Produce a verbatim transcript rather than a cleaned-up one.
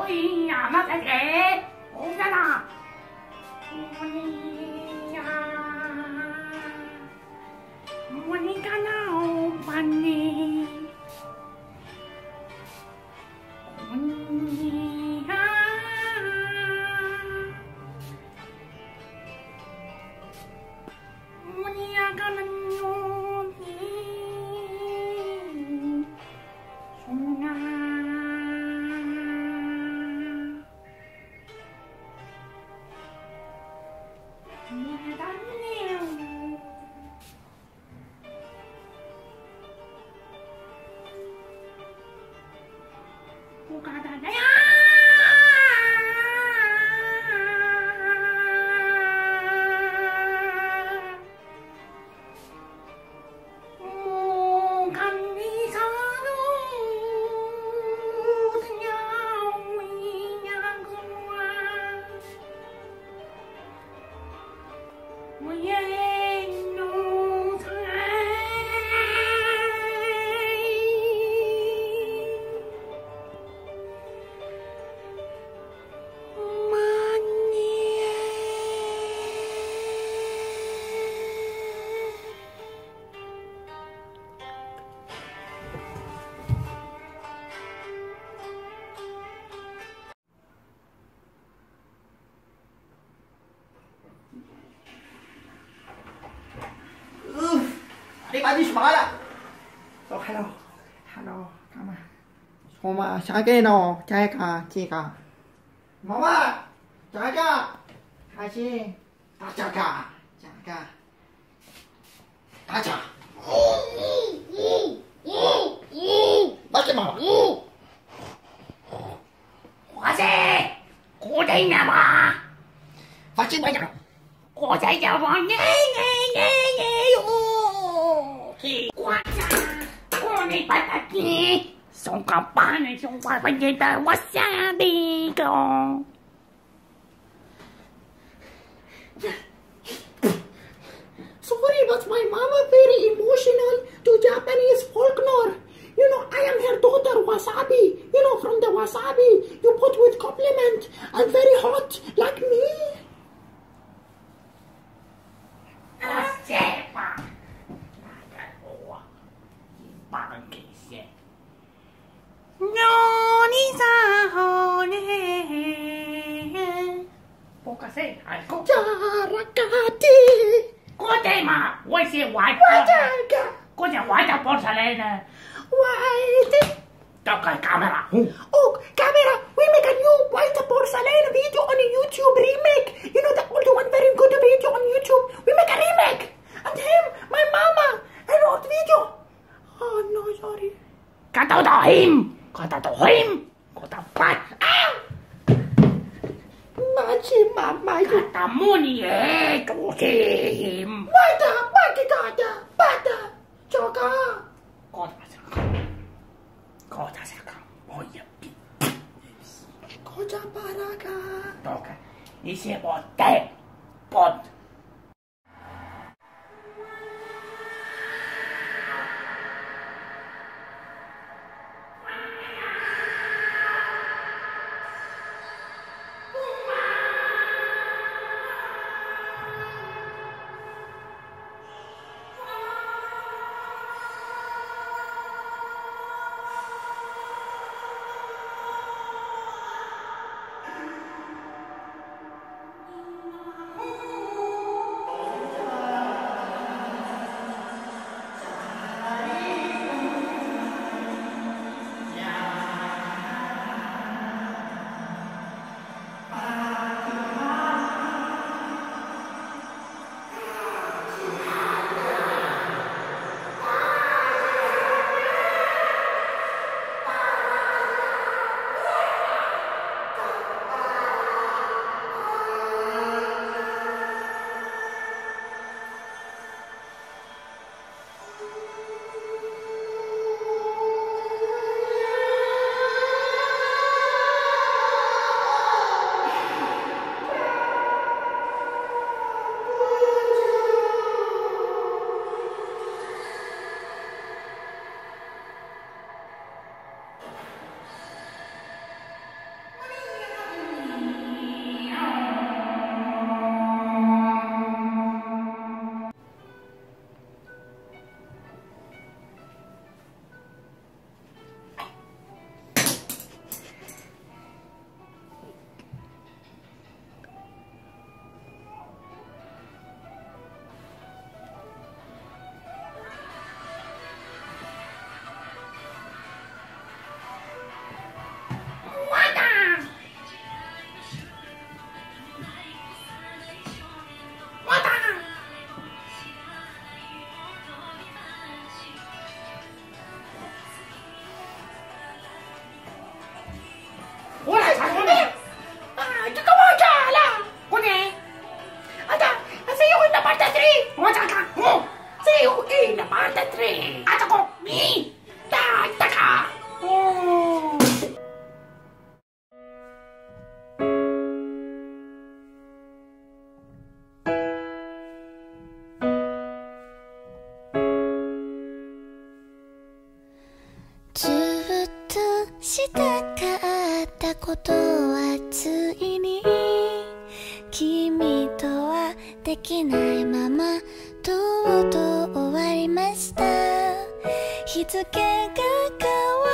いやまさせおだなもにやもにかなおまねおにやもにやかなよにそんな Adik semangat. Oh, hello. Hello. Mama. Mama, 자게 너. 자가, 지가. Mama. 자가. 다시. 다 자가. 자가. 가자. 맞지 마. 화세 고대 나마 맞지 마자. 고대 잡아 네네네네요 과자 꼬니 바닥이 손가락에 손가락에다 와사비고 Sorry, but my mama very emotional to Japanese folklore. You know, I am her daughter, Wasabi. You know, from the wasabi you put with compliment and very hot, like me. Pokase, alko. Jarakati. Kodema, what's it white porcelain? Kodema white porcelain. White. Toca camera. Oh, camera. We make a new white porcelain video on a YouTube remake. You know the old one, very good video on YouTube. We make a remake. And him, my mama, I wrote video. Oh no, sorry. Kata to him. Kata to him. Kata pat. Ow. Machi mama. Kata muni eh to him. Bata, bata, bata, bata. Choka. Kota saka. Kota saka. Oh yeah. Koja paraka. Toca. Isi bote. Pot. したかったことはついに君とはできないままとうとう終わりました。日付が変わ